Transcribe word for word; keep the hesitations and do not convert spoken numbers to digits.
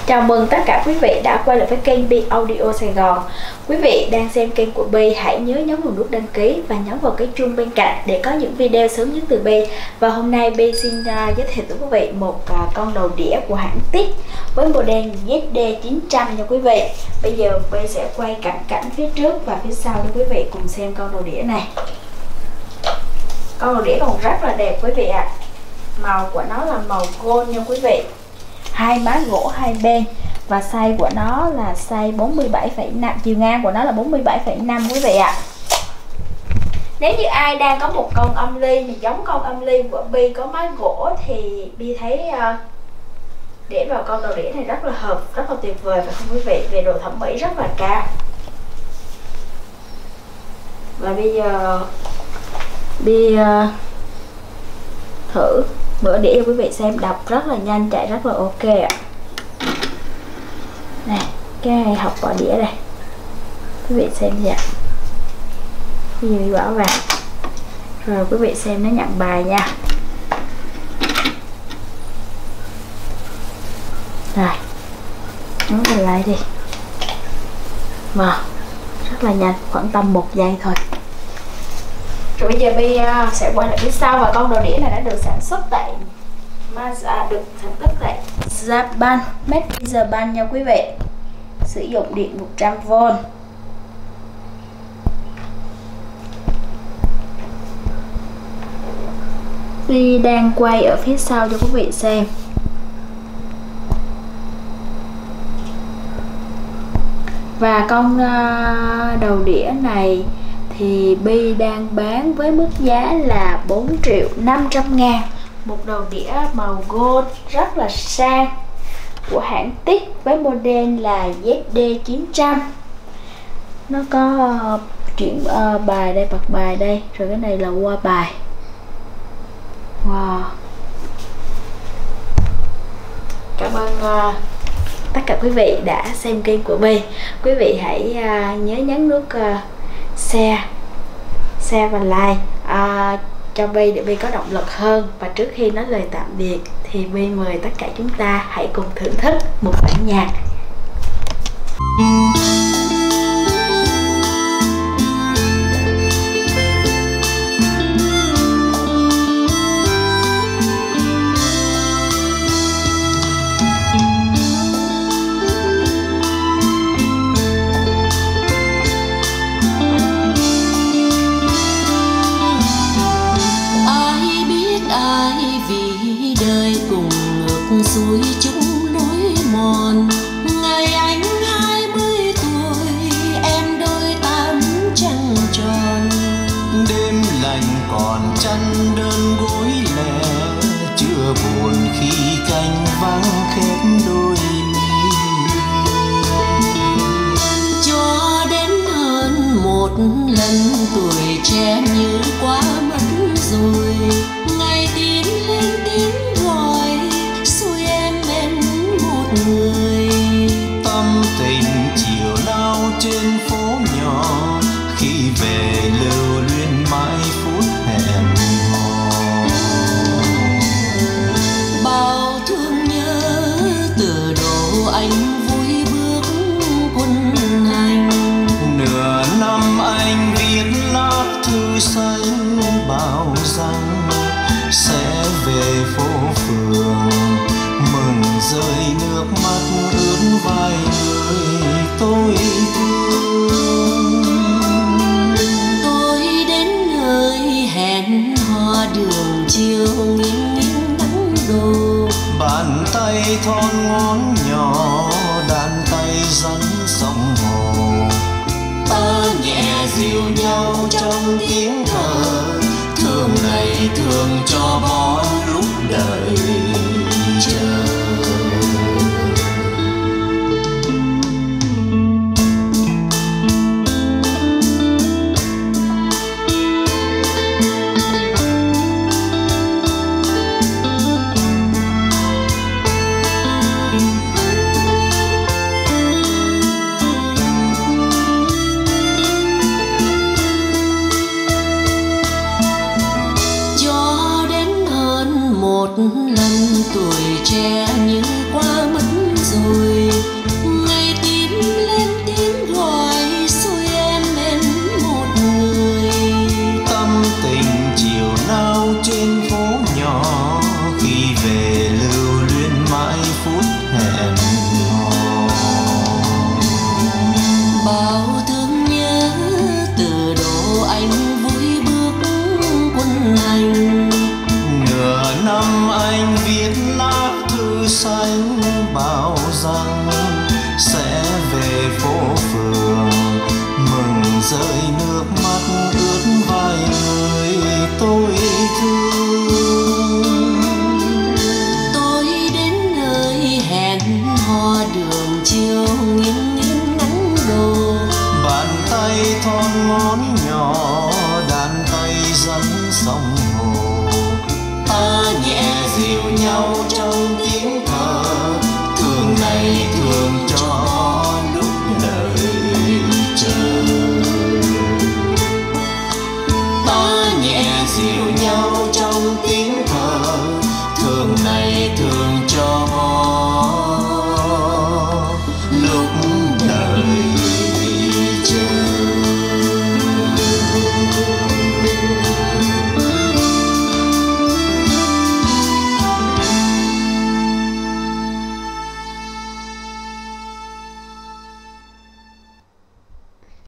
Chào mừng tất cả quý vị đã quay lại với kênh Bi Audio Sài Gòn. Quý vị đang xem kênh của Bi, hãy nhớ nhấn vào nút đăng ký và nhấn vào cái chuông bên cạnh để có những video sớm nhất từ Bi. Và hôm nay Bi xin uh, giới thiệu tới quý vị một uh, con đầu đĩa của hãng Tix với model Z D chín trăm nha quý vị. Bây giờ Bi sẽ quay cận cảnh phía trước và phía sau cho quý vị cùng xem con đầu đĩa này. Con đầu đĩa còn rất là đẹp quý vị ạ. À. Màu của nó là màu gold nha quý vị. Hai má gỗ hai bên và size của nó là size bốn mươi bảy phẩy năm, chiều ngang của nó là bốn mươi bảy phẩy năm quý vị ạ. À. Nếu như ai đang có một con âm ly mà giống con âm ly của Bi có má gỗ thì Bi thấy uh, để vào con đầu đĩa này rất là hợp, rất là tuyệt vời, và không quý vị, về độ thẩm mỹ rất là cao. Và bây giờ Bi uh, thử mở đĩa cho quý vị xem, đọc rất là nhanh, chạy rất là ok ạ. Này, cái hộp bỏ đĩa đây, quý vị xem nha. Bây giờ bỏ vào rồi quý vị xem nó nhận bài nha. Rồi nhấn vào lại đi. Wow, rất là nhanh, khoảng tầm một giây thôi. Rồi bây giờ Bi uh, sẽ quay lại phía sau, và con đầu đĩa này đã được sản xuất tại Mazda, được sản xuất tại Japan, made in Japan nha quý vị. Sử dụng điện một trăm vôn. Bi đang quay ở phía sau cho quý vị xem. Và con uh, đầu đĩa này thì Bi đang bán với mức giá là bốn triệu năm trăm ngàn. Một đầu đĩa màu gold rất là sang của hãng Tix với model là Z D chín trăm. Nó có uh, chuyển uh, bài đây, bật bài đây, rồi cái này là qua bài. Wow. Cảm ơn uh, tất cả quý vị đã xem kênh của Bi. Quý vị hãy uh, nhớ nhấn nút uh, share share và like uh, cho Bi để Bi có động lực hơn. Và trước khi nói lời tạm biệt thì Bi mời tất cả chúng ta hãy cùng thưởng thức một bản nhạc. Rồi chúng lối mòn, ngày anh hai mươi tuổi, em đôi tám trăng tròn. Đêm lạnh còn chăn đơn gối lẻ, chưa buồn khi canh vắng khép đôi mi. Cho đến hơn một lần tuổi trẻ như quá mất rồi, ngày tin lên tiếng gọi người. Tâm tình chiều nào trên phố nhỏ, khi về lưu luyến mãi phút hẹn hò. Bao thương nhớ từ độ anh vui bước quân hành. Nửa năm anh viết lá thư xanh bảo rằng sẽ về phố phường, mừng rơi nước mắt ướt vai người tôi thương. Tôi đến nơi hẹn hò, đường chiều nghiêng nghiêng nắng đổ. Bàn tay thon ngón nhỏ, đàn tay rắn sông hồ. Ta nhẹ dịu nhau trong tiếng thở, thương này thương cho bỏ lúc đợi chờ. Cho đến hơn một lần thư xanh bảo rằng sẽ về phố phường, mừng rơi nước mắt ướt vai người tôi thương. Tôi đến nơi hẹn hò đường chiều nghiêng nghiêng nắng đổ, bàn tay thon ngón nhỏ đàn tay dẫn sông hồ, ta nhẹ dịu nhau trong tiếng thở, thương này thương cho lúc đợi chờ. Ta nhẹ dịu nhau trong tiếng